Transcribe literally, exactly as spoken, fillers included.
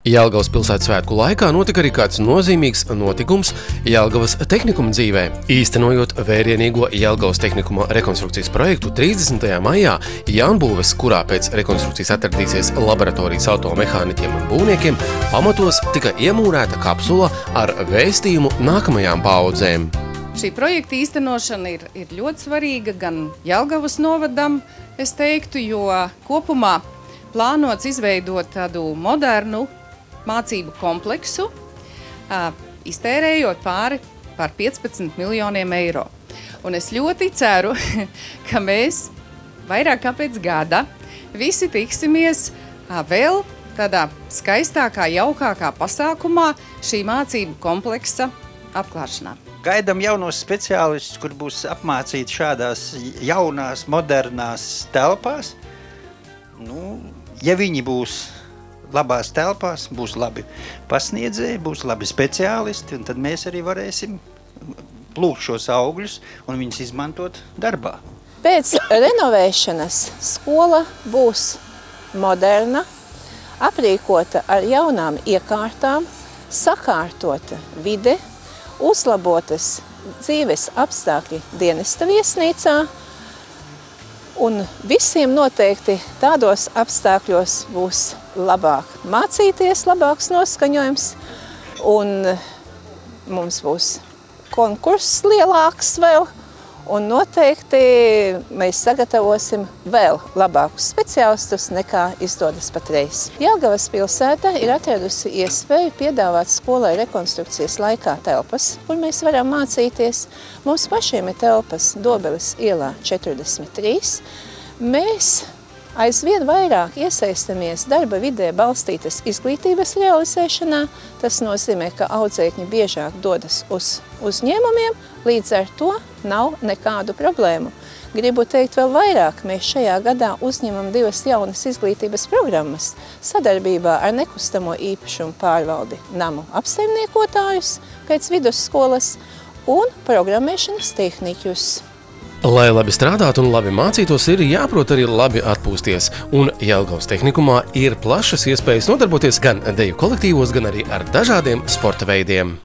Jelgavas pilsētas svētku laikā notika arī kāds nozīmīgs notikums Jelgavas tehnikuma dzīvē. Īstenojot vērienīgo Jelgavas tehnikuma rekonstrukcijas projektu trīsdesmitajā maijā jaunbūves, kurā pēc rekonstrukcijas atradīsies laboratorijas automehāniķiem un būvniekiem, pamatos tika iemūrēta kapsula ar vēstījumu nākamajām paaudzēm. Šī projekta īstenošana ir, ir ļoti svarīga gan Jelgavas novadam, es teiktu, jo kopumā plānots izveidot tādu modernu mācību kompleksu, iztērējot pāri par piecpadsmit miljoniem eiro. Un es ļoti ceru, ka mēs vairāk kā pēc gada visi tiksimies vēl tādā skaistākā, jaukākā pasākumā šī mācību kompleksa atklāšanā. Gaidām jaunos speciālistus, kur būs apmācīti šādās jaunās, modernās telpās. Nu, ja viņi būs labās telpās, būs labi pasniedzēji, būs labi speciālisti, un tad mēs arī varēsim plūkt šos augļus un viņus izmantot darbā. Pēc renovēšanas skola būs moderna, aprīkota ar jaunām iekārtām, sakārtota vide, uzlabotas dzīves apstākļi dienesta viesnīcā, un visiem noteikti tādos apstākļos būs labāk mācīties, labāks noskaņojums, un mums būs konkurss lielāks vēl, un noteikti mēs sagatavosim vēl labākus speciālistus nekā izdodas patreiz. Jelgavas pilsēta ir atradusi iespēju piedāvāt skolai rekonstrukcijas laikā telpas, kur mēs varam mācīties. Mums pašiem ir telpas Dobeles ielā četrdesmit trīs. Mēs aizvien vairāk iesaistamies darba vidē balstītas izglītības realizēšanā. Tas nozīmē, ka audzēkņi biežāk dodas uz uzņēmumiem, līdz ar to nav nekādu problēmu. Gribu teikt vēl vairāk, mēs šajā gadā uzņemam divas jaunas izglītības programmas sadarbībā ar nekustamo īpašumu pārvaldi namu apsaimniekotājus pēc vidusskolas un programmēšanas tehniķus. Lai labi strādātu un labi mācītos, ir jāprot arī labi atpūsties, un Jelgavas tehnikumā ir plašas iespējas nodarboties gan deju kolektīvos, gan arī ar dažādiem sporta veidiem.